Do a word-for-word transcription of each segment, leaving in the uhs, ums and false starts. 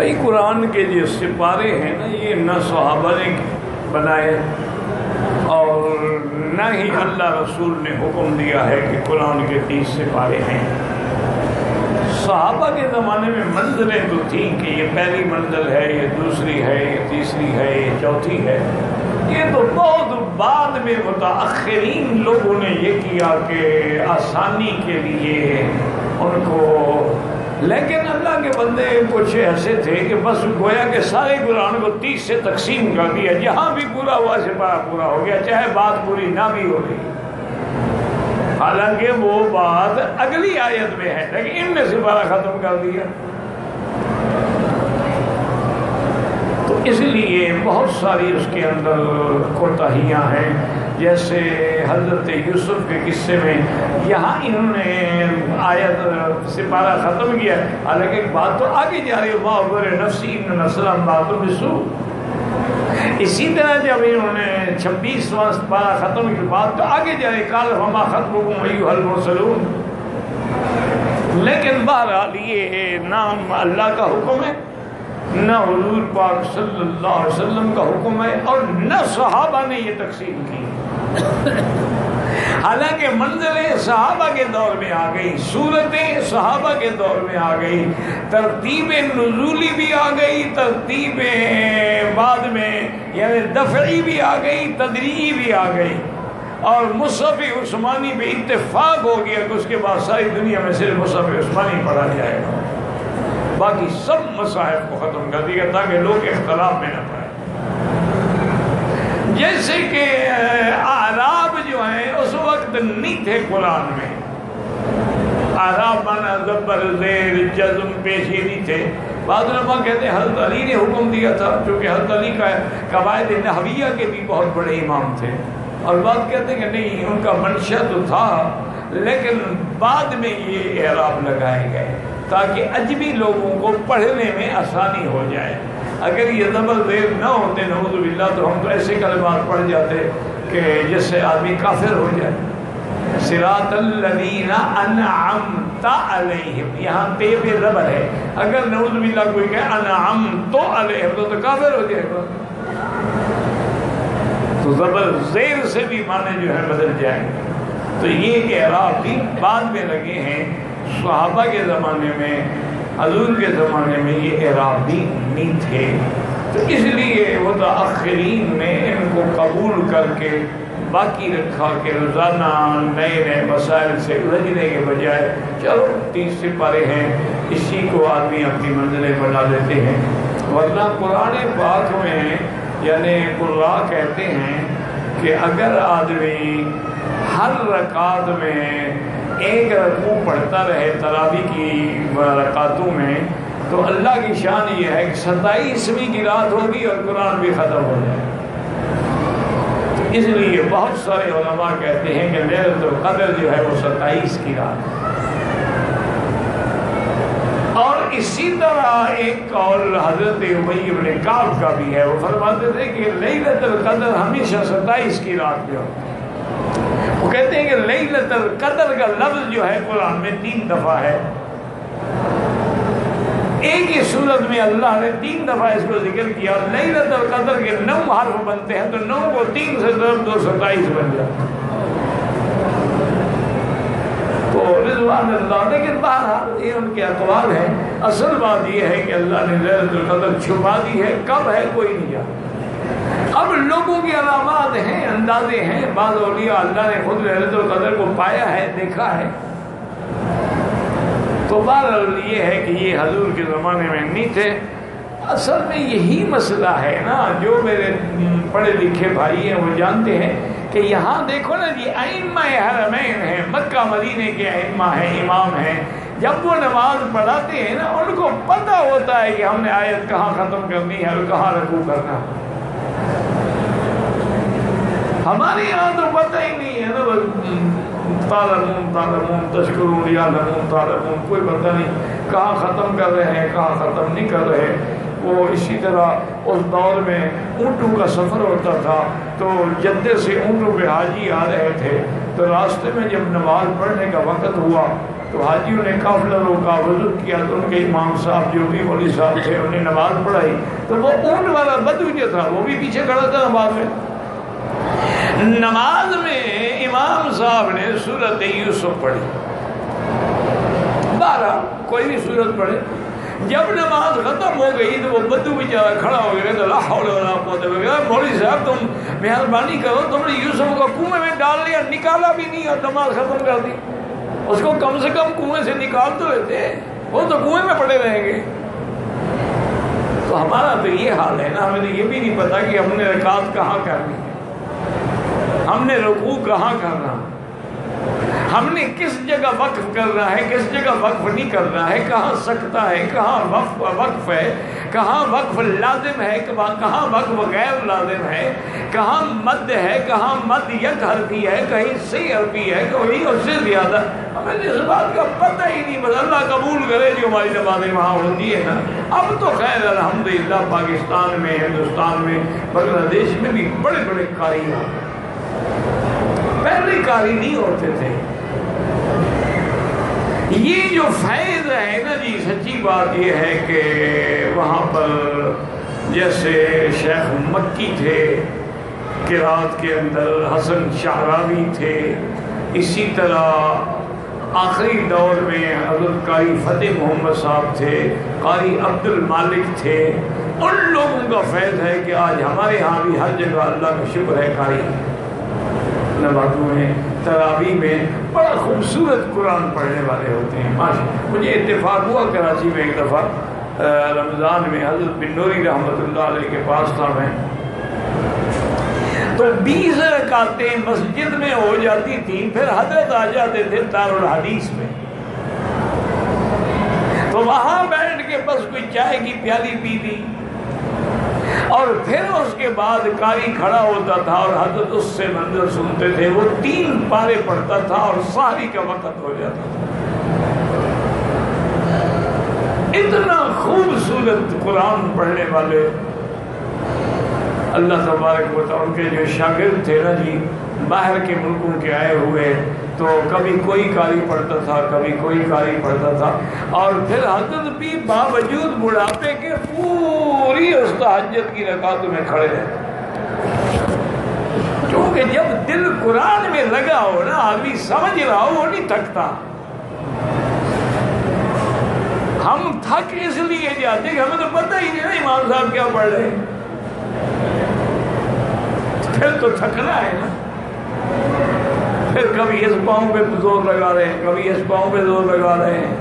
بھائی قرآن کے جو سپارے ہیں نا یہ نہ صحابہ نے بنائے اور نہ ہی اللہ رسول نے حکم دیا ہے کہ قرآن کے تیس سپارے ہیں۔ صحابہ کے زمانے میں منزلیں تو تھیں کہ یہ پہلی منزل ہے، یہ دوسری ہے، یہ تیسری ہے، یہ چوتھی ہے۔ یہ تو بہت بعد میں متاخرین لوگوں نے یہ کیا کہ آسانی کے لیے ان کو، لیکن اللہ کے بندے کچھ ایسے تھے کہ بس گویا کہ سارے قرآن کو تیس سے تقسیم کر دیا، جہاں بھی پورا ہوا سپارہ پورا ہو گیا، چاہے بات پوری نہ بھی ہو گئی، حالانکہ وہ بات اگلی آیت میں ہے، لیکن ان نے سپارہ ختم کر دیا۔ تو اس لیے بہت ساری اس کے اندر کوتاہیاں ہیں، جیسے حضرت یوسف کے قصے میں یہاں انہوں نے آیت سپارہ ختم کیا، حالانکہ ایک بات تو آگے جا رہی ہے، ما ابر نفسی ان نسلم باتوں بسو۔ اسی طرح جب انہوں نے چھبیسواں سپارہ ختم کی بات تو آگے جا رہی، قال فما خطبکم ایھا المرسلون۔ لیکن بہرحال یہ نام اللہ کا حکم ہے، نہ حضور پاک صلی اللہ علیہ وسلم کا حکم ہے، اور نہ صحابہ نے یہ تقسیم کی۔ حالانکہ منزلیں صحابہ کے دور میں آ گئی، صورتیں صحابہ کے دور میں آ گئی، ترتیب نزولی بھی آ گئی، ترتیب بعد میں یعنی دفعی بھی آ گئی، تدریجی بھی آ گئی، اور مصحف عثمانی پہ اتفاق ہو گیا کہ اس کے بعد ساری دنیا میں صرف مصحف عثمانی پڑھا جائے گا، باقی سب مصاحف کو ختم کر دیا تاکہ لوگ اختلاف میں نہ پڑیں۔ جیسے کہ اعراب جو ہیں اس وقت نہیں تھے قرآن میں، اعراب مانا زبر زیر جزم پیشی نہیں تھے۔ بعض علماء کہتے ہیں حضرت علی نے حکم دیا تھا، کیونکہ حضرت علی کا قواعد نحویہ کے بھی بہت بڑے امام تھے، اور بعض کہتے ہیں کہ نہیں، ان کا منشا تو تھا لیکن بعد میں یہ اعراب لگائے گئے تاکہ اجمی لوگوں کو پڑھنے میں آسانی ہو جائے۔ اگر یہ زبر زیر نہ ہوتے نعوذ باللہ تو ہم تو ایسے کلمات پڑھ جاتے کہ جس سے آدمی کافر ہو جائے۔ صراط الذین انعمت علیہم، یہاں تے پہ زبر ہے، اگر نعوذ باللہ کوئی کہے انعمت علیہم تو تو کافر ہو جائے گا، تو زبر زیر سے بھی معنی جو ہے بدل جائیں گے۔ تو یہ اعراب بھی بعد میں لگے ہیں، صحابہ کے زمانے میں، حضور کے زمانے میں یہ اعراب بھی نہیں تھے، تو اس لیے متاخرین نے ان کو قبول کر کے باقی رکھا کہ روزانہ نئے نئے مسائل سے الجھنے کے بجائے چلو تیس سپارے ہیں، اسی کو آدمی اپنی منزلیں بنا دیتے ہیں۔ ورنہ قرآن پاک میں یعنی قراء کہتے ہیں کہ اگر آدمی ہر رکعت میں ایک رکوع پڑھتا رہے تراویح کی رکعتوں میں، تو اللہ کی شان یہ ہے کہ ستائیسویں کی رات ہوگی اور قرآن بھی ختم ہو جائے۔ اس لیے بہت سارے علماء کہتے ہیں کہ لیلۃ القدر جو ہے وہ ستائیس کی رات ہے۔ اور اسی طرح ایک قول حضرت ابی بن کعب کا بھی ہے، وہ فرماتے تھے کہ لیلۃ القدر ہمیشہ ستائیس کی رات میں ہوتی ہے۔ وہ کہتے ہیں کہ لیلۃ القدر کا لفظ جو ہے قرآن میں تین دفعہ ہے، ایک ہی صورت میں اللہ نے تین دفعہ اس کو ذکر کیا، اور لیلۃ القدر کے نو حرف بنتے ہیں، تو نو کو تین سے ضرب دو ستائیس بن جاتا ہے۔ تو رضوان اللہ، لیکن بہرحال یہ ان کے اقوال ہیں، اصل بات یہ ہے کہ اللہ نے لیلۃ القدر چھپا دی ہے، کب ہے کوئی نہیں جانتا۔ اب لوگوں کی علامات ہیں، اندازے ہیں، بعض اولیاء اللہ نے خود لیلۃ القدر کو پایا ہے، دیکھا ہے۔ تو بہرحال یہ ہے کہ یہ حضور کے زمانے میں نہیں تھے۔ اصل میں یہی مسئلہ ہے نا، جو میرے پڑھے لکھے بھائی ہیں وہ جانتے ہیں کہ یہاں دیکھو نا جی، ائمہ حرمین ہیں، مکہ مدینے کے ائمہ ہیں، امام ہیں، جب وہ نماز پڑھاتے ہیں نا ان کو پتہ ہوتا ہے کہ ہم نے آیت کہاں ختم کرنی ہے اور کہاں رکوع کرنا ہے۔ ہمارے یہاں تو پتہ ہی نہیں ہے نا، بس تعلمون تعلمون تشکرون یعلمون تعلمون، کوئی پتہ نہیں کہاں ختم کر رہے ہیں کہاں ختم نہیں کر رہے۔ وہ اسی طرح اس دور میں اونٹوں کا سفر ہوتا تھا، تو جدے سے اونٹوں پہ حاجی آ رہے تھے، تو راستے میں جب نماز پڑھنے کا وقت ہوا تو حاجیوں نے قافلہ روکا، وضو کیا، تو ان کے امام صاحب جو بھی مولوی صاحب تھے انہیں نماز پڑھائی، تو وہ اونٹ والا بدو جو تھا وہ بھی پیچھے کھڑا تھا نماز میں۔ نماز میں امام صاحب نے سورۃ یوسف پڑھی، بارہ کوئی بھی سورت پڑھے۔ جب نماز ختم ہو گئی تو وہ بدو بیچارہ کھڑا ہو گیا، کہتا لا حول ولا قوت الا باللہ، مولوی صاحب تم مہربانی کرو، تم نے یوسف کو کنویں میں ڈال لیا، نکالا بھی نہیں اور نماز ختم کر دی، اس کو کم سے کم کنویں سے نکال تو لیتے، وہ تو کنویں میں پڑے رہیں گے۔ تو ہمارا تو یہ حال ہے نا، ہمیں یہ بھی نہیں پتا کہ ہم نے رکعت کہاں کرنی، ہم نے رکوع کہاں کرنا، ہم نے کس جگہ وقف کرنا ہے، کس جگہ وقف نہیں کرنا ہے، کہاں سکتا ہے، کہاں وقف وقف ہے، کہاں وقف لازم ہے، کہاں وقف غیر لازم ہے، کہاں مد ہے، کہاں مد یک حرفی ہے، کہیں سی حرفی ہے، کہیں اس سے زیادہ، ہمیں اس بات کا پتہ ہی نہیں۔ بس اللہ قبول کرے جو ہماری نمازیں وہاں ہوتی ہے نا۔ اب تو خیر الحمدللہ پاکستان میں، ہندوستان میں، بنگلہ دیش میں بھی بڑے بڑے قاری ہیں، پہلے قاری نہیں ہوتے تھے۔ یہ جو فیض ہے نا جی، سچی بات یہ ہے کہ وہاں پر جیسے شیخ مکی تھے قرات کے اندر، حسن شعراوی تھے، اسی طرح آخری دور میں حضرت قاری فتح محمد صاحب تھے، قاری عبد المالک تھے، ان لوگوں کا فیض ہے کہ آج ہمارے ہاں بھی ہر جگہ اللہ کا شکر ہے قاری نمازوں میں، تراویح میں بڑا خوبصورت قرآن پڑھنے والے ہوتے ہیں ماشاء۔ مجھے اتفاق ہوا کراچی میں ایک دفعہ رمضان میں حضرت بن نوری رحمۃ اللہ علیہ کے پاس تھا میں، تو بیس رکعتیں مسجد میں ہو جاتی تھیں، پھر حضرت آ جاتے تھے دار الحدیث میں، تو وہاں بیٹھ کے بس کوئی چائے کی پیالی پی لی، اور پھر اس کے بعد قاری کھڑا ہوتا تھا اور حضرت اس سے منظر سنتے تھے، وہ تین پارے پڑھتا تھا اور سحری کا وقت ہو جاتا تھا۔ اتنا خوبصورت قرآن پڑھنے والے اللہ تبارک و تعالیٰ کے جو شاگرد تھے نا جی، باہر کے ملکوں کے آئے ہوئے، تو کبھی کوئی قاری پڑھتا تھا، کبھی کوئی قاری پڑھتا تھا، اور پھر حضرت بھی باوجود بڑھاپے کے پوری اس تہجد کی رکعتوں میں کھڑے رہتے، کیونکہ جب دل قرآن میں لگا ہو نا، آدمی سمجھ رہا ہو، وہ نہیں تھکتا۔ ہم تھک اس لیے جاتے کہ ہمیں تو پتہ ہی نہیں نا امام صاحب کیا پڑھ رہے ہیں، پھر تو تھکنا ہے نا، پھر کبھی اس پاؤں پہ زور لگا رہے ہیں، کبھی اس پاؤں پہ زور لگا رہے ہیں،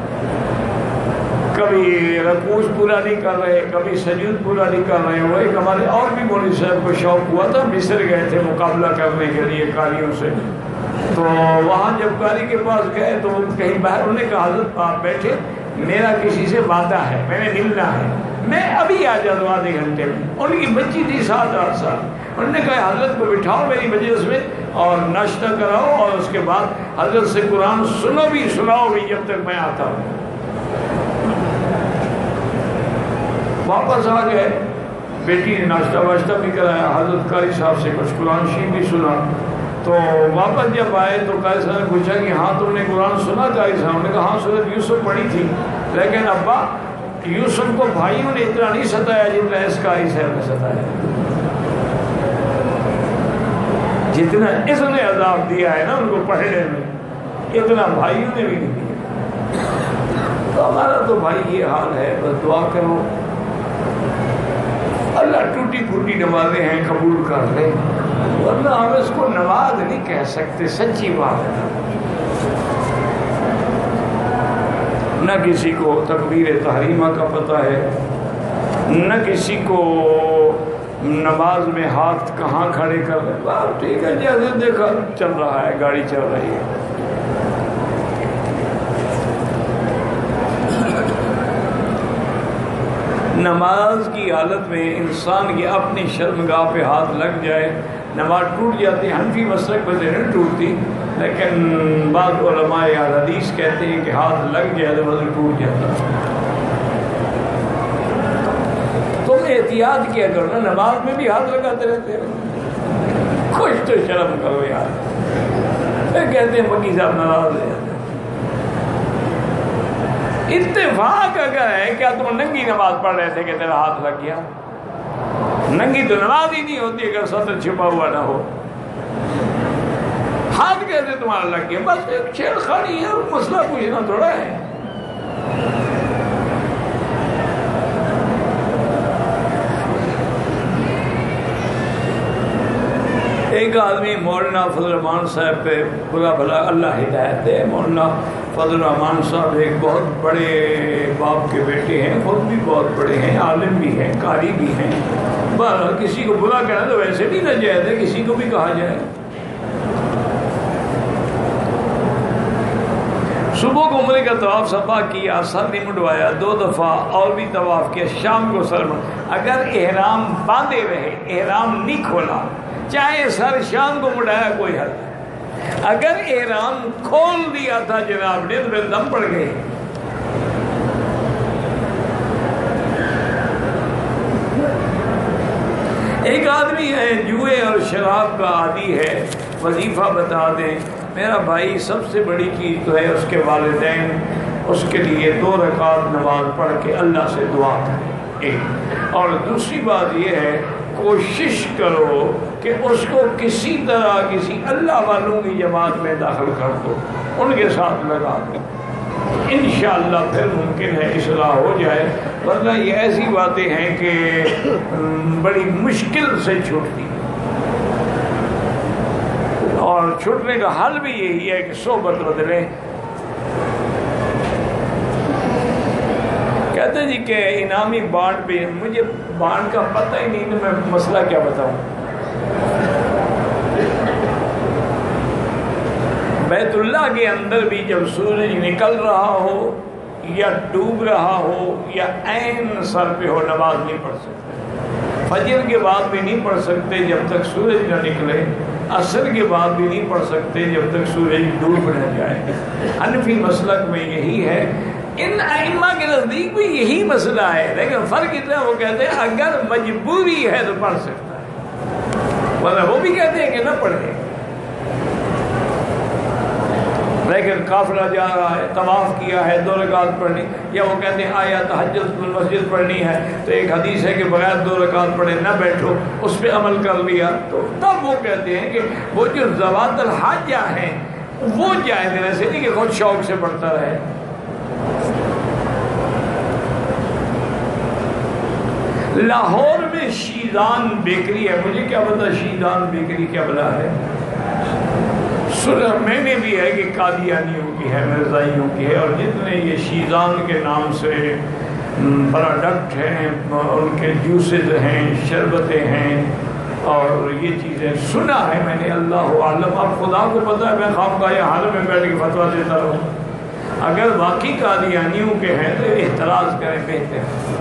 کبھی رکوع پورا نہیں کر رہے، کبھی سجود پورا نہیں کر رہے۔ وہ ایک ہمارے اور بھی مولوی صاحب کو شوق ہوا تھا، مصر گئے تھے مقابلہ کرنے کے لیے قاریوں سے، تو وہاں جب قاری کے پاس گئے تو وہ کہیں باہر، انہوں نے کہا حضرت آپ بیٹھے، میرا کسی سے وعدہ ہے، میں نے ملنا ہے، میں ابھی آ جاتا ہوں آدھے گھنٹے میں۔ ان کی بچی تھی سات آٹھ سال، انہوں نے کہا حضرت کو بٹھاؤ میری مجلس میں اور ناشتہ کراؤ، اور اس کے بعد حضرت سے قرآن سنو بھی سناؤ بھی جب تک میں آتا ہوں۔ واپس آ گئے، بیٹی نے ناشتہ واشتہ بھی کرایا، حضرت قاری صاحب سے کچھ قرآن شریف بھی سنا، تو واپس جب آئے تو قاری صاحب نے پوچھا کہ ہاں تم نے قرآن سنا؟ قاری صاحب نے کہا ہاں سورۃ یوسف پڑھی تھی، لیکن ابا یوسف کو بھائیوں نے اتنا نہیں ستایا جتنا اس قاری صاحب نے ستایا، جتنا اس نے عذاب دیا ہے نا ان کو پڑھنے میں، اتنا بھائیوں نے بھی نہیں دیا۔ تو ہمارا تو بھائی یہ حال ہے، بس دعا کرو اللہ ٹوٹی پھوٹی نمازیں ہیں قبول کر لے، ورنہ ہم اس کو نماز نہیں کہہ سکتے، سچی بات ہے۔ نہ کسی کو تکبیر تحریمہ کا پتہ ہے، نہ کسی کو نماز میں ہاتھ کہاں کھڑے کر رہے، بات ٹھیک ہے جیسے دیکھا چل رہا ہے، گاڑی چل رہی ہے۔ نماز کی حالت میں انسان کی اپنی شرمگاہ پہ ہاتھ لگ جائے نماز ٹوٹ جاتی ہے۔ حنفی مسلک پہ نہیں ٹوٹتی، لیکن بعض علماء حدیث کہتے ہیں کہ ہاتھ لگ جائے تو وضو ٹوٹ جاتا ہے۔ تم احتیاط کیا کرو نا، نماز میں بھی ہاتھ لگاتے رہتے ہو، کچھ تو شرم کرو یار۔ پھر کہتے ہیں مکی صاحب ناراض ہو جاتے ہیں، اتفاق اگر ہے، کیا تم ننگی نماز پڑھ رہے تھے کہ تیرا ہاتھ لگ گیا؟ ننگی تو نماز ہی نہیں ہوتی اگر سطر چھپا ہوا نہ ہو، ہاتھ کیسے تمہارا لگ گیا؟ بس ایک چھیڑ خانی ہے اور مسئلہ پوچھنا تھوڑا ہے۔ ایک آدمی مولانا فضل الرحمان صاحب پہ برا بھلا، اللہ ہدایت دے، مولانا فضل الرحمان صاحب ایک بہت بڑے باپ کے بیٹے ہیں، خود بھی بہت بڑے ہیں، عالم بھی ہیں، قاری بھی ہیں، بہرحال کسی کو برا کہنا تو ویسے بھی نہ جائز ہے، کسی کو بھی کہا جائے۔ صبح کو عمرے کا طواف صفا کیا، سر نہیں منڈوایا، دو دفعہ اور بھی طواف کیا، شام کو سر منڈ اگر احرام باندھے رہے، احرام نہیں کھولا، چاہے سر شام کو مڑایا، کوئی حل نہیں۔ اگر احرام کھول دیا تھا جناب نے تو پھر دم پڑ گئے۔ ایک آدمی ہے جوئے اور شراب کا عادی ہے، وظیفہ بتا دیں۔ میرا بھائی سب سے بڑی چیز تو ہے اس کے والدین اس کے لیے دو رکعت نماز پڑھ کے اللہ سے دعا کریں، ایک، اور دوسری بات یہ ہے کوشش کرو کہ اس کو کسی طرح کسی اللہ والوں کی جماعت میں داخل کر دو، ان کے ساتھ لگا دو، انشاءاللہ پھر ممکن ہے اصلاح ہو جائے، ورنہ یہ ایسی باتیں ہیں کہ بڑی مشکل سے چھوٹتی، اور چھوٹنے کا حل بھی یہی ہے کہ صحبت بدلیں۔ کہتے ہیں جی کہ انعامی بانڈ پہ، مجھے بانڈ کا پتہ ہی نہیں تو میں مسئلہ کیا بتاؤں۔ بیت اللہ کے اندر بھی جب سورج نکل رہا ہو یا ڈوب رہا ہو یا عین سر پہ ہو، نماز نہیں پڑھ سکتے۔ فجر کے بعد بھی نہیں پڑھ سکتے جب تک سورج نہ نکلے، عصر کے بعد بھی نہیں پڑھ سکتے جب تک سورج ڈوب نہ جائے۔ حنفی مسلک میں یہی ہے، ان ائمہ کے نزدیک بھی یہی مسئلہ ہے، لیکن فرق اتنا ہے وہ کہتے ہیں اگر مجبوری ہے تو پڑھ سکتا ہے، ورنہ وہ بھی کہتے ہیں کہ نہ پڑھے۔ لیکن قافلہ جا رہا ہے، طواف کیا ہے، دو رکعت پڑھنی، یا وہ کہتے ہیں آیا تہجد المسجد پڑھنی ہے تو ایک حدیث ہے کہ بغیر دو رکعت پڑھے نہ بیٹھو، اس پہ عمل کر لیا، تو تب وہ کہتے ہیں کہ وہ جو ذوات الحاجہ ہیں وہ جائز ہے، ایسے نہیں کہ خود شوق سے پڑھتا رہے۔ لاہور میں شیزان بیکری ہے، مجھے کیا پتا شیزان بیکری کیا بلا ہے، سنا میں نے بھی ہے کہ قادیانیوں کی ہے، مرزائیوں کی ہے، اور جتنے یہ شیزان کے نام سے پروڈکٹ ہیں، ان کے جوسز ہیں، شربتیں ہیں، اور یہ چیزیں سنا ہے میں نے، اللہ عالم، اب خدا کو پتہ ہے، میں خواہ یا حال میں بیٹھ کے فتویٰ دیتا رہوں۔ اگر واقعی قادیانیوں کے ہیں تو احتراز کریں، بہتر ہے۔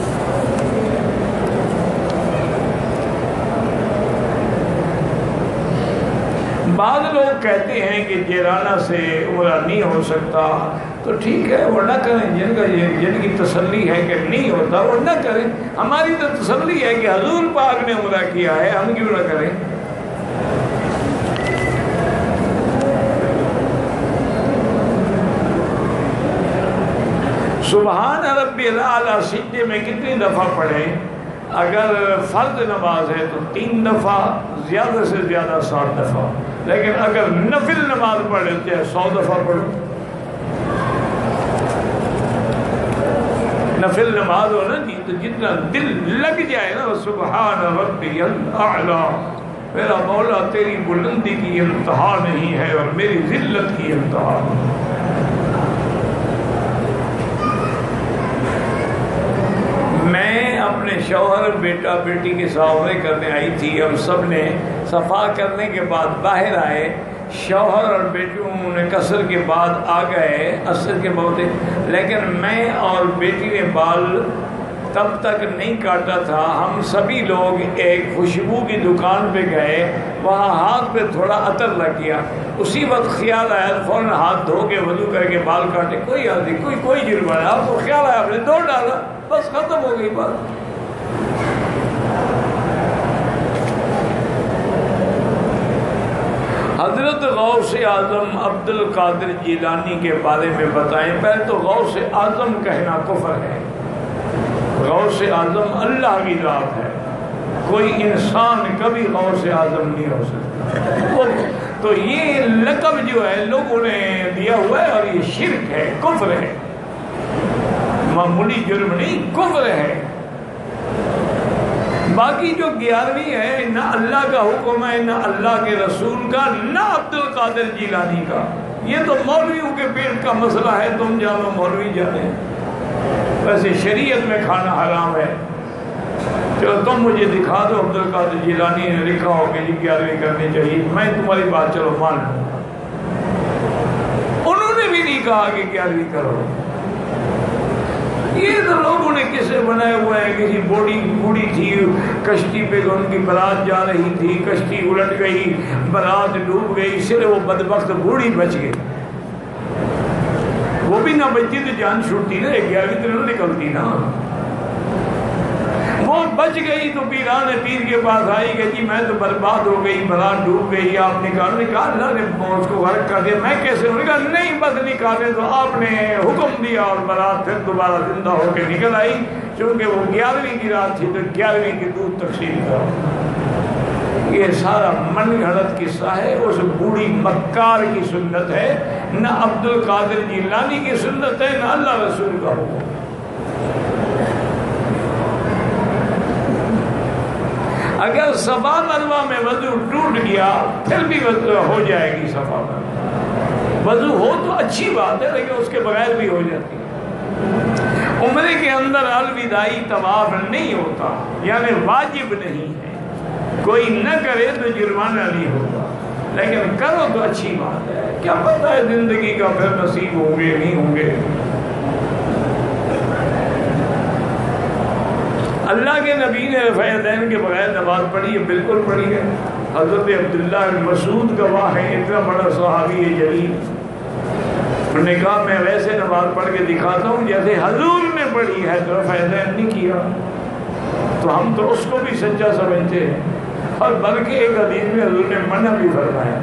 بعض لوگ کہتے ہیں کہ جیرانہ سے عمرہ نہیں ہو سکتا، تو ٹھیک ہے وہ نہ کریں، جن کا جن کی تسلی ہے کہ نہیں ہوتا وہ نہ کریں، ہماری تو تسلی ہے کہ حضور پاک نے عمرہ کیا ہے، ہم کیوں نہ کریں۔ سبحان ربی الاعلی سجدے میں کتنی دفعہ پڑھیں؟ اگر فرض نماز ہے تو تین دفعہ، زیادہ سے زیادہ سات دفعہ، لیکن اگر نفل نماز پڑھ لیتے ہیں سو دفعہ پڑھو۔ نفل نماز ہو نا جی تو جتنا دل لگ جائے نا، سبحان ربی الاعلی، میرا مولا تیری بلندی کی انتہا نہیں ہے اور میری ذلت کی انتہا نہیں۔ میں اپنے شوہر بیٹا بیٹی کے سامنے کرنے آئی تھی، ہم سب نے صفا کرنے کے بعد باہر آئے، شوہر اور بیٹیوں نے قصر کے بعد آ گئے عصر کے بعد، لیکن میں اور بیٹی نے بال تب تک نہیں کاٹا تھا۔ ہم سبھی لوگ ایک خوشبو کی دکان پہ گئے، وہاں ہاتھ پہ تھوڑا عطر لگ گیا، اسی وقت خیال آیا فوراً ہاتھ دھو کے وضو کر کے بال کاٹے، کوئی آدمی کوئی کوئی جرمانہ، آپ کو خیال آیا آپ نے دھو ڈالا، بس ختم ہو گئی بات۔ حضرت غوث اعظم عبد القادر جیلانی کے بارے میں بتائیں. پہلے تو غوث اعظم کہنا کفر ہے. غوث اعظم اللہ کی ذات ہے، کوئی انسان کبھی غوث اعظم نہیں ہو سکتا. تو یہ لقب جو ہے لوگوں نے دیا ہوا ہے اور یہ شرک ہے، کفر ہے، معمولی جرم نہیں، کفر ہے. باقی جو گیارہویں ہے نہ اللہ کا حکم ہے، نہ اللہ کے رسول کا، نہ عبد القادر جیلانی کا. یہ تو مولویوں کے پیٹ کا مسئلہ ہے، تم جانو مولوی جانے. ویسے شریعت میں کھانا حرام ہے. چلو تم مجھے دکھا دو عبد القادر جیلانی نے لکھا ہو کہ جی گیارہویں کرنی چاہیے، میں تمہاری بات چلو مان لوں. انہوں نے بھی نہیں کہا کہ گیارہویں کرو. یہ تو لوگوں نے کسے بنائے ہوئے ہیں. کسی بوڑھی بوڑھی تھی کشتی پہ، ان کی برات جا رہی تھی، کشتی الٹ گئی، برات ڈوب گئی، صرف وہ بدبخت بوڑھی بچ گئی. وہ بھی نہ بچتی تو جان چھوٹتی نا، گیارہویں تو نہ نکلتی نا. وہ بچ گئی تو پیران پیر کے پاس آئی کہ جی میں تو برباد ہو گئی، برات ڈوب گئی، آپ نکال. نے کہا اللہ نے اس کو غرق کر دیا، میں کیسے؟ انہوں نے کہا نہیں بس نکالے تو آپ نے حکم دیا اور برات پھر دوبارہ زندہ ہو کے نکل آئی. چونکہ وہ گیارہویں کی رات تھی تو گیارہویں کی دودھ تقسیم کرو. یہ سارا من گھڑت قصہ ہے. اس بوڑھی مکار کی سنت ہے، نہ عبد القادر جیلانی کی سنت ہے، نہ اللہ رسول کا حکم. اگر صفا مروہ میں وضو ٹوٹ گیا پھر بھی وضو ہو جائے گی. صفا مروہ وضو ہو تو اچھی بات ہے، لیکن اس کے بغیر بھی ہو جاتی ہے. عمرے کے اندر الوداعی طواف نہیں ہوتا، یعنی واجب نہیں ہے. کوئی نہ کرے تو جرمانہ نہیں ہوگا، لیکن کرو تو اچھی بات ہے. کیا پتہ ہے زندگی کا پھر نصیب ہوں گے نہیں ہوں گے. اللہ کے نبی نے رفع یدین کے بغیر نماز پڑھی ہے؟ بالکل پڑھی ہے. حضرت عبداللہ بن مسعود گواہ ہے، اتنا بڑا صحابی ہے جلیل. انہوں نے کہا میں ویسے نماز پڑھ کے دکھاتا ہوں جیسے حضور نے پڑھی ہے، تو رفع یدین نہیں کیا. تو ہم تو اس کو بھی سچا سمجھتے ہیں، اور بلکہ ایک حدیث میں حضور نے منع بھی فرمایا.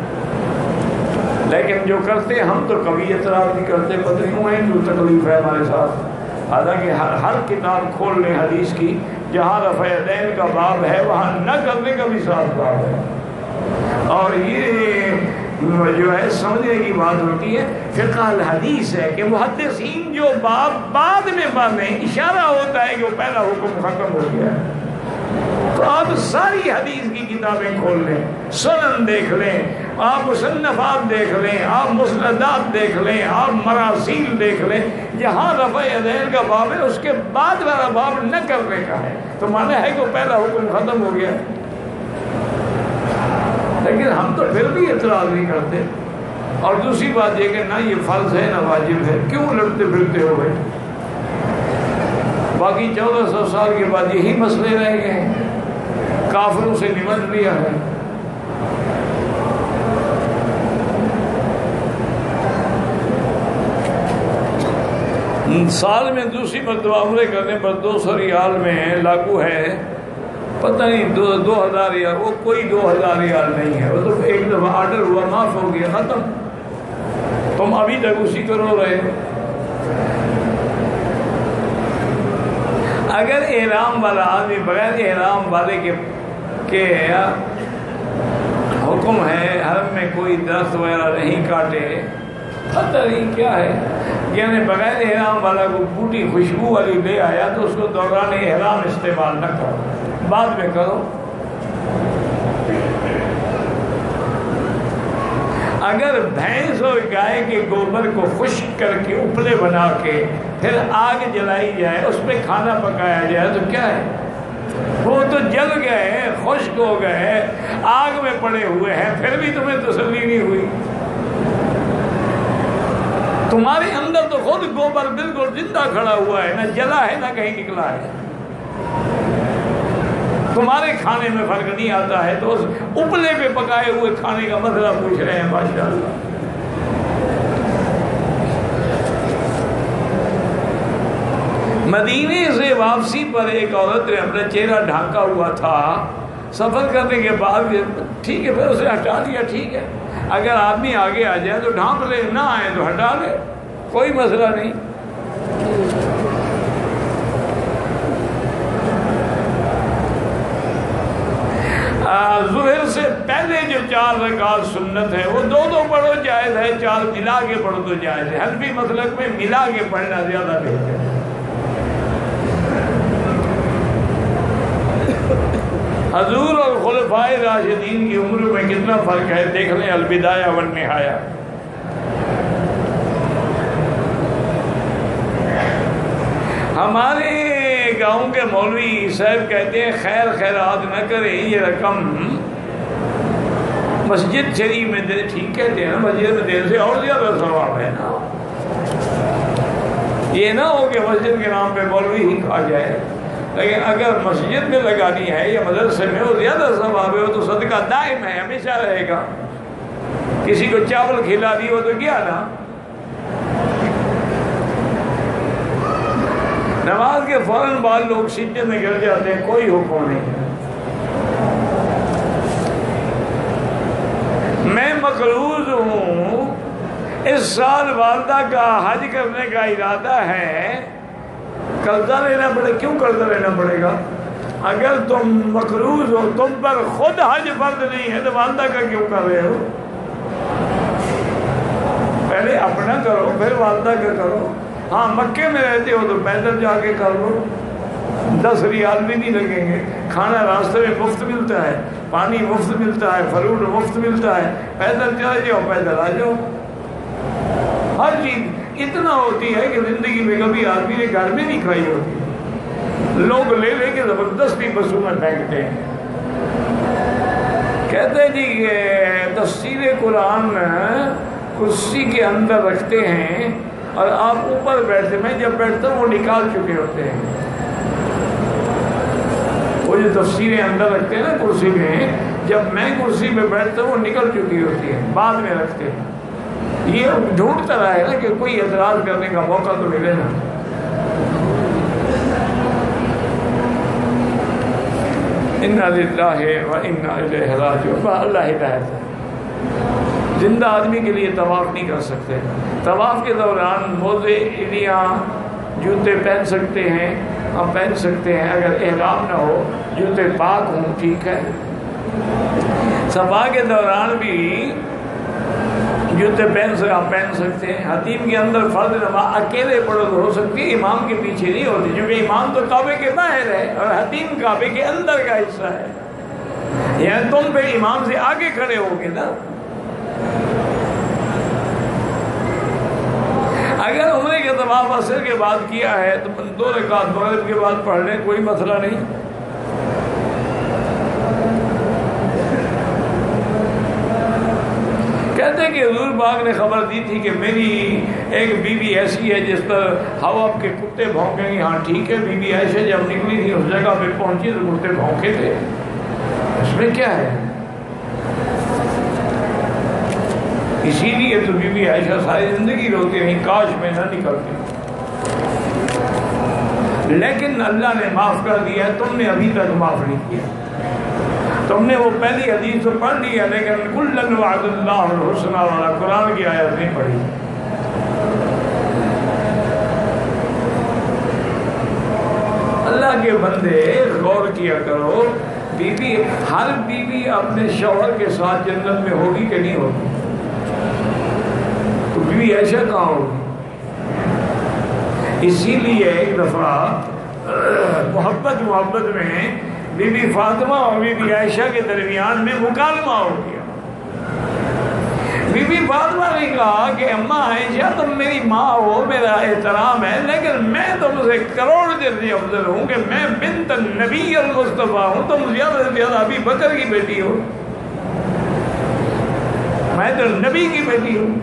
لیکن جو کرتے ہم تو کبھی اعتراض نہیں کرتے. پتہ کیوں ہے جو تکلیف ہے ہمارے ساتھ. حالانکہ ہر ہر کتاب کھول لیں حدیث کی، جہاں رفع یدین کا باب ہے وہاں نہ کرنے کا بھی ساتھ باب ہے. اور یہ جو ہے سمجھنے کی بات ہوتی ہے. فقہ الحدیث ہے کہ محدثین جو باب بعد میں باندھیں، اشارہ ہوتا ہے کہ وہ پہلا حکم ختم ہو گیا ہے. تو آپ ساری حدیث کی کتابیں کھول لیں، سنن دیکھ لیں، آپ مصنفات دیکھ لیں، آپ مسندات دیکھ لیں، آپ مراسیل دیکھ لیں. جہاں رفع یدین کا باب ہے اس کے بعد والا باب نہ کرنے کا ہے، تو مانا ہے کہ وہ پہلا حکم ختم ہو گیا. لیکن ہم تو پھر بھی اعتراض نہیں کرتے. اور دوسری بات یہ کہ نہ یہ فرض ہے نہ واجب ہے. کیوں لڑتے پھرتے ہو گئے؟ باقی چودہ سو سال کے بعد یہی مسئلے رہ گئے ہیں. کافروں سے نمٹ لیا ہے. سال میں دوسری مرتبہ عمرے کرنے پر دو سو ریال میں لاگو ہے. پتہ نہیں دو دو ہزار ریال، وہ کوئی دو ہزار ریال نہیں ہے. وہ تو ایک دفعہ آرڈر ہوا، معاف ہو گیا، ختم. تم ابھی تک اسی کو رو رہے ہو. اگر احرام والا آدمی بغیر احرام والے کے کہ حکم ہے حرم میں کوئی درخت وغیرہ نہیں کاٹے، پتہ نہیں کیا ہے، یعنی بغیر احرام والا کو بوٹی خوشبو والی لے آیا تو اس کو دوران احرام استعمال نہ کرو، بعد میں کرو. اگر بھینس اور گائے کے گوبر کو خشک کر کے اپلے بنا کے پھر آگ جلائی جائے، اس پہ کھانا پکایا جائے تو کیا ہے؟ وہ تو جل گئے، خشک ہو گئے، آگ میں پڑے ہوئے ہیں، پھر بھی تمہیں تسلی نہیں ہوئی. تمہارے اندر تو خود گوبر بالکل زندہ کھڑا ہوا ہے، نہ جلا ہے نہ کہیں نکلا ہے. تمہارے کھانے میں فرق نہیں آتا ہے تو اس اپلے پہ پکائے ہوئے کھانے کا مسئلہ پوچھ رہے ہیں. ماشاءاللہ. مدینے سے واپسی پر ایک عورت نے اپنا چہرہ ڈھانکا ہوا تھا. سفر کرنے کے بعد ٹھیک ہے پھر اسے ہٹا دیا، ٹھیک ہے، اگر آدمی آگے آ جائے تو ڈھانپ لے، نہ آئے تو ہٹا لے، کوئی مسئلہ نہیں۔ ظہر سے پہلے جو چار رکعت سنت ہے وہ دو دو پڑھو جائز ہے، چار ملا کے پڑھو تو جائز ہے۔ حنفی مسلک میں ملا کے پڑھنا زیادہ بہتر ہے۔ حضور اور خلفائے راشدین کی عمر میں کتنا فرق ہے دیکھ لیں، البدایہ والنہایہ۔ ہمارے گاؤں کے مولوی صاحب کہتے ہیں خیر خیرات نہ کریں، یہ رقم مسجد شریف میں دے، ٹھیک کہتے ہیں نا، مسجد میں دینے سے اور زیادہ ثواب ہے نا۔ یہ نہ ہو کہ مسجد کے نام پہ مولوی ہی کھا جائے، لیکن اگر مسجد میں لگانی ہے یا مدرسے میں وہ زیادہ ثواب ہے، وہ تو صدقہ دائم ہے، ہمیشہ رہے گا۔ کسی کو چاول کھلا دی ہو تو کیا نا، نماز کے فوراً بعد لوگ سجدے میں گر جاتے ہیں، کوئی حکم نہیں ہے۔ میں مقروض ہوں، اس سال والدہ کا حج کرنے کا ارادہ ہے، قرضہ لینا پڑے، کیوں قرضہ لینا پڑے گا؟ اگر تم مقروض ہو، تم پر خود حج فرض نہیں ہے تو والدہ کا کیوں کر رہے ہو؟ پہلے اپنا کرو پھر والدہ کا کرو۔ ہاں مکے میں رہتے ہو تو پیدل جا کے کر لو، دس ریال بھی نہیں لگیں گے، کھانا راستے میں مفت ملتا ہے، پانی مفت ملتا ہے، فروٹ مفت ملتا ہے، پیدل چلے جاؤ پیدل آ جاؤ۔ ہر چیز اتنا ہوتی ہے کہ زندگی میں کبھی آدمی نے گھر میں نہیں کھائی ہوتی، لوگ لے لے کے زبردستی بسوں میں پھینکتے ہیں۔ کہتے ہیں جی کہ تفسیر قرآن کرسی کے اندر رکھتے ہیں اور آپ اوپر بیٹھتے، میں جب بیٹھتا ہوں وہ نکال چکے ہوتے ہیں، وہ جو تفسیریں اندر رکھتے ہیں نا کرسی میں، جب میں کرسی پہ بیٹھتا ہوں وہ نکل چکی ہوتی ہے، بعد میں رکھتے ہیں۔ یہ ڈھونڈتا رہا ہے نا کہ کوئی اعتراض کرنے کا موقع تو ملے نا۔ انا للہ و انا الیہ راجعون، اللہ ہدایت ہے۔ زندہ آدمی کے لیے طواف نہیں کر سکتے، طواف کے دوران موزے ایڑیاں جوتے پہن سکتے ہیں، ہم پہن سکتے ہیں اگر احرام نہ ہو، جوتے پاک ہوں ٹھیک ہے۔ صفا کے دوران بھی جوتے پہن سے آپ پہن سکتے ہیں۔ حتیم کے اندر فرض نماز اکیلے پڑھو تو ہو سکتی ہے، امام کے پیچھے نہیں ہوتی، کیونکہ امام تو کعبے کے باہر ہے اور حتیم کعبے کے اندر کا حصہ ہے، یعنی تم پہ امام سے آگے کھڑے ہو گے نا۔ اگر عمرے کے طواف عصر کے بعد کیا ہے تو دو رکعت مغرب کے بعد پڑھ لیں، کوئی مسئلہ نہیں۔ کہتے ہیں کہ حضور پاک نے خبر دی تھی کہ میری ایک بیوی ایسی ہے جس پر ہوا کے کتے بھونکیں گے، ہاں ٹھیک ہے، بی بی عائشہ جب نکلی تھی اس جگہ پہ پہنچی تو کتے بھونکے تھے، اس میں کیا ہے؟ اسی لیے تو بی بی عائشہ ساری زندگی روتی رہی، کاش میں نہ نکلتی، لیکن اللہ نے معاف کر دیا، تم نے ابھی تک معاف نہیں کیا۔ تم نے وہ پہلی حدیث تو پڑھ لی ہے لیکن کُلًا وعد اللہ الحسنى والا قرآن کی آیت نہیں پڑھی۔ اللہ کے بندے غور کیا کرو، بیوی ہر بیوی اپنے شوہر کے ساتھ جنت میں ہوگی کہ نہیں ہوگی؟ تو بیوی عائشہ کہاں ہوگی؟ اسی لیے ایک دفعہ محبت محبت میں بی بی فاطمہ اور بی بی عائشہ کے درمیان میں مکالمہ ہو گیا۔ بی بی فاطمہ نے کہا کہ اماں عائشہ تم میری ماں ہو، میرا احترام ہے، لیکن میں تم سے کروڑ درجے افضل ہوں کہ میں بنت النبی المصطفیٰ ہوں، تم زیادہ سے زیادہ ابی بکر کی بیٹی ہو، میں تو نبی کی بیٹی ہوں۔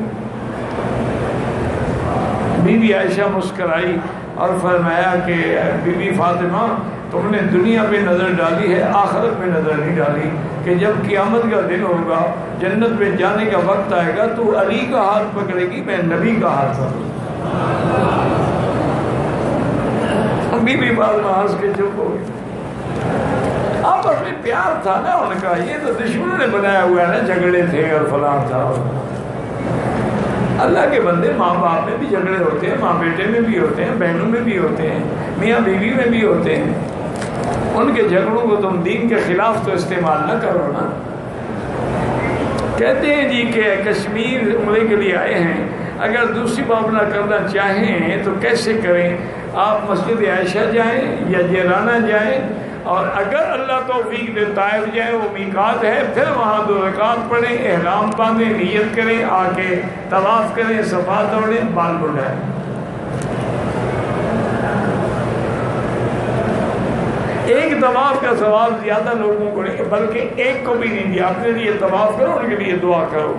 بی بی عائشہ مسکرائی اور فرمایا کہ بی بی فاطمہ تم نے دنیا پہ نظر ڈالی ہے، آخرت میں نظر نہیں ڈالی، کہ جب قیامت کا دن ہوگا، جنت میں جانے کا وقت آئے گا تو علی کا ہاتھ پکڑے گی، میں نبی کا ہاتھ پکڑوں۔ بی بی فاطمہ ہنس کے چپ ہو گئی۔ آپس میں پیار تھا نا ان کا، یہ تو دشمنوں نے بنایا ہوا ہے نا، جھگڑے تھے اور فلاں تھا۔ اللہ کے بندے، ماں باپ میں بھی جھگڑے ہوتے ہیں، ماں بیٹے میں بھی ہوتے ہیں، بہنوں میں بھی ہوتے ہیں، میاں بیوی میں بھی ہوتے ہیں۔ ان کے جھگڑوں کو تم دین کے خلاف تو استعمال نہ کرو نا۔ کہتے ہیں جی کہ کشمیر عمرے کے لیے آئے ہیں، اگر دوسری بات نہ کرنا چاہیں تو کیسے کریں؟ آپ مسجد عائشہ جائیں یا جیرانہ جائیں، اور اگر اللہ توفیق دے طائف جائیں، وہ میقات ہے، پھر وہاں دو رکعت پڑھیں، احرام باندھیں، نیت کریں، آ کے طواف کریں، صفا توڑیں، بال بڑھائیں۔ ایک طواف کا ثواب زیادہ لوگوں کو نہیں، بلکہ ایک کو بھی نہیں دیا۔ اپنے لیے طواف کرو، ان کے لیے دعا کرو۔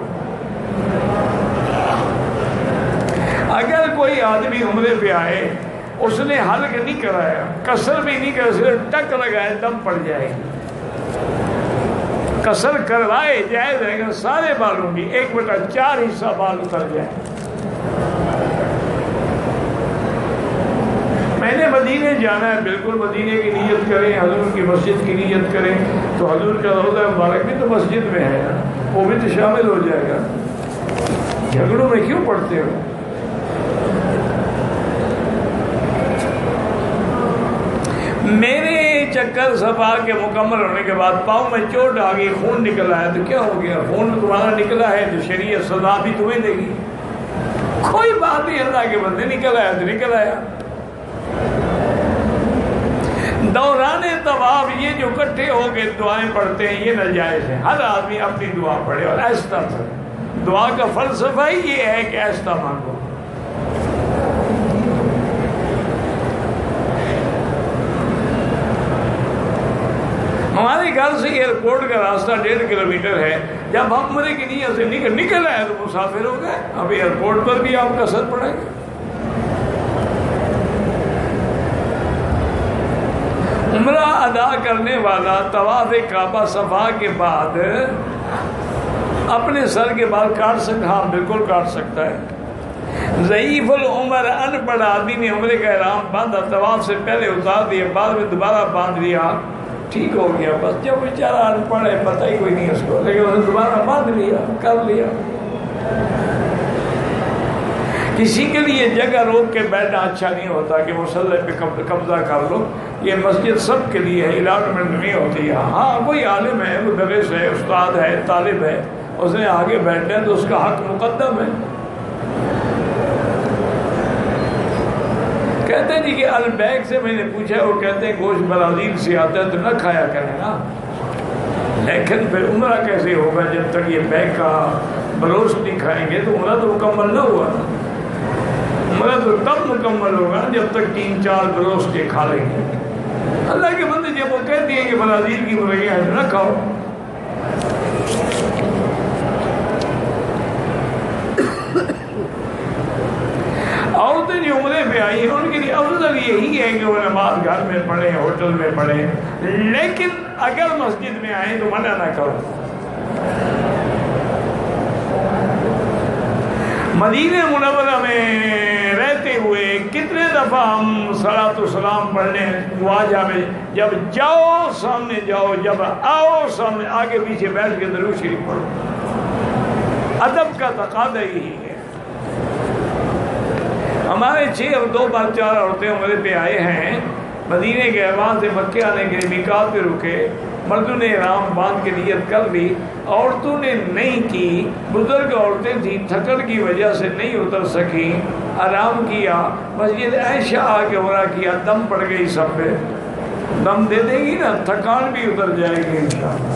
اگر کوئی آدمی عمرے پہ آئے، اس نے حلق نہیں کرایا، قصر بھی نہیں کرایا، صرف ٹک لگائے، دم پڑ جائے گی۔ قصر کروائے جائز رہے گا، سارے بالوں کی ایک بٹا چار حصہ بال اتر جائے۔ میں نے مدینے جانا ہے، بالکل مدینے کی نیت کریں، حضور کی مسجد کی نیت کریں، تو حضور کا روضہ مبارک بھی تو مسجد میں ہے نا، وہ بھی تو شامل ہو جائے گا۔ جھگڑوں میں کیوں پڑتے ہو؟ میرے چکر صفا کے مکمل ہونے کے بعد پاؤں میں چوٹ آ گئی، خون نکل آیا، تو کیا ہو گیا؟ خون تمہارا نکلا ہے تو شریعت سزا بھی تمہیں دے گی۔ کوئی بات نہیں، اللہ کے بندے نکل آیا تو نکل آیا۔ دوران طواف یہ جو اکٹھے ہو کے دعائیں پڑھتے ہیں، یہ ناجائز ہے۔ ہر آدمی اپنی دعا پڑھے، اور ایسا دعا کا فلسفہ ہی یہ ہے کہ ایسا مانگو۔ ہمارے گھر سے ایئرپورٹ کا راستہ ڈیڑھ کلومیٹر ہے۔ جب ہم عمرے کی نیت سے نکل نکل آئے تو مسافر ہو گئے۔ اب ایئرپورٹ پر بھی آپ قصر پڑیں گے۔ عمرہ ادا کرنے والا طواف کعبہ صفا کے بعد اپنے سر کے بال کاٹ سکتا؟ ہاں بالکل کاٹ سکتا ہے۔ ضعیف العمر ان پڑھ آدمی نے عمرے کا احرام باندھا، طواف سے پہلے اتار دیا، بعد میں دوبارہ باندھ لیا، ٹھیک ہو گیا۔ بس جب بیچارہ ان پڑھ ہے، پتہ ہی کوئی نہیں اس کو، لیکن اس نے دوبارہ باندھ لیا، کر لیا۔ کسی کے لیے جگہ روک کے بیٹھنا اچھا نہیں ہوتا کہ مصلی پہ قبضہ کر لو، یہ مسجد سب کے لیے ہے، الاٹمنٹ نہیں ہوتی ہے۔ ہاں کوئی عالم ہے، مدرس ہے، استاد ہے، طالب ہے، اس نے آگے بیٹھنا ہے تو اس کا حق مقدم ہے۔ کہتے ہیں جی کہ البیک سے میں نے پوچھا، وہ کہتے ہیں گوشت برازیل سے آتا ہے تو نہ کھایا کریں نا، لیکن پھر عمرہ کیسے ہوگا جب تک یہ بیک کا بروس نہیں کھائیں گے؟ تو عمرہ تو مکمل نہ ہوا نا۔ عمرہ تو تب مکمل ہوگا جب تک تین چار بروس کے کھا لیں گے۔ اللہ کے بندے جب وہ کہتے ہیں کہ برازیل کی مرغیاں ہیں تو نہ کھاؤ۔ عورتیں جو عمرے پہ آئی ہیں ان کے لیے افضل یہی ہے کہ وہ نماز گھر میں پڑھیں، ہوٹل میں پڑھیں، لیکن اگر مسجد میں آئیں تو منع نہ کرو۔ مدینہ منورہ میں رہتے ہوئے کتنے دفعہ ہم صلاۃ و سلام پڑھنے واجہ میں جب جاؤ سامنے جاؤ، جب آؤ سامنے، آگے پیچھے بیٹھ کے درود شریف پڑھو۔ ادب کا تقاضا یہی ہے۔ ہمارے چھ اور دو بار چار عورتیں عمرے پہ آئے ہیں، مدینے کے احوال سے مکہ آنے کے لیے میقات پہ رکے، مردوں نے احرام باندھ کے نیت کر لی، عورتوں نے نہیں کی۔ بزرگ عورتیں تھیں، تھکن کی وجہ سے نہیں اتر سکیں، آرام کیا، مسجد عائشہ آ کے عمرہ کیا، دم پڑ گئی سب پہ۔ دم دے دے گی نا، تھکان بھی اتر جائے گی انشاءاللہ۔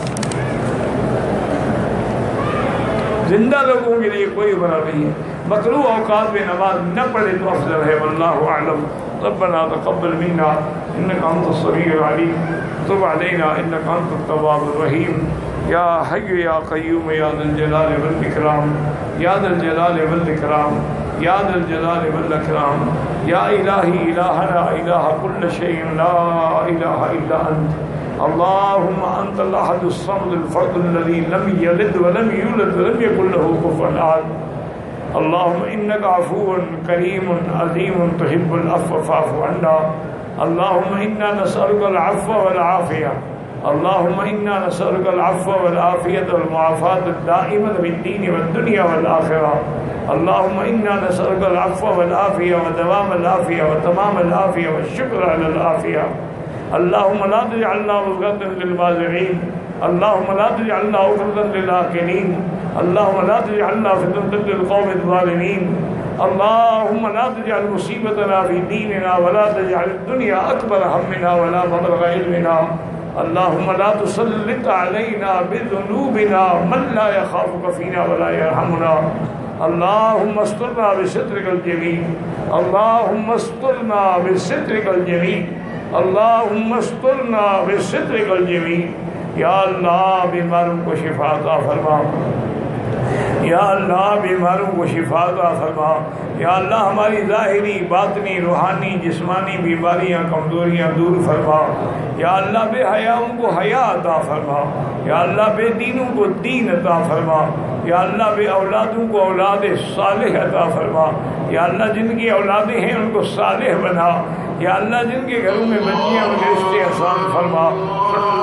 زندہ لوگوں کے لیے کوئی عمرہ نہیں ہے۔ مکروہ اوقات میں نماز نہ پڑھے تو افضل ہے، واللہ اعلم۔ ربنا تقبل منا انك انت السميع العليم تب علينا انك انت التواب الرحيم یا حی یا قیوم یا ذا الجلال والاکرام یا ذا الجلال والاکرام یا ذا الجلال والاکرام یا الہی الہنا الہ کل شیء لا الہ الا انت اللهم انت الاحد الصمد الفرد الذي لم يلد ولم يولد ولم يكن له كفوا احد اللهم انك عفو کریم عظیم تحب العفو فاعف عنا اللهم انا نسألك العفو والعافیہ اللهم إنا نسألك العفو والعافية والمعافاة الدائمة في الدين والدنيا والآخرة. اللهم إنا نسألك العفو والعافية ودوام العافية وتمام العافية والشكر على العافية. اللهم لا تجعلنا ملقاة للبازغين. اللهم لا تجعلنا عقدة للآكلين. اللهم لا تجعلنا فتنة للقوم الظالمين. اللهم لا تجعل مصيبتنا في ديننا ولا تجعل الدنيا أكبر همنا ولا مبلغ علمنا. اللهم لا تسلط علينا بذنوبنا من لا يخافك فينا ولا يرحمنا. اللهم استرنا بسترك الجميل. اللهم استرنا بسترك الجميل. اللهم استرنا بسترك الجميل. یا اللہ بیماروں کو شفا عطا فرما. یا اللہ بیماروں کو شفا عطا فرما. یا اللہ ہماری ظاہری باطنی روحانی جسمانی بیماریاں کمزوریاں دور فرما. یا اللہ بے حیاؤں کو حیا عطا فرما. یا اللہ بے دینوں کو دین عطا فرما. یا اللہ بے اولادوں کو اولاد صالح عطا فرما. یا اللہ جن کی اولادیں ہیں ان کو صالح بنا. یا اللہ جن کے گھروں میں بچیاں ان کے رشتے آسان فرما.